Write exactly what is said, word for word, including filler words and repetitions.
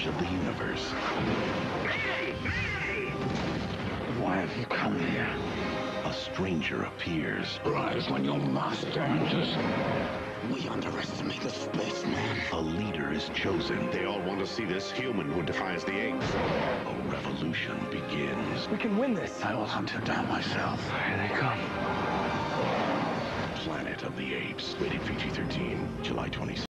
edge of the universe. Mayday! Mayday! Why have you come here? A stranger appears. Rise when your master enters. We underestimate the spaceman. A leader is chosen. They all want to see this human who defies the apes. A revolution begins. We can win this. I will hunt him down myself. Here they come. Planet of the Apes. Rated P G thirteen. July twenty-sixth.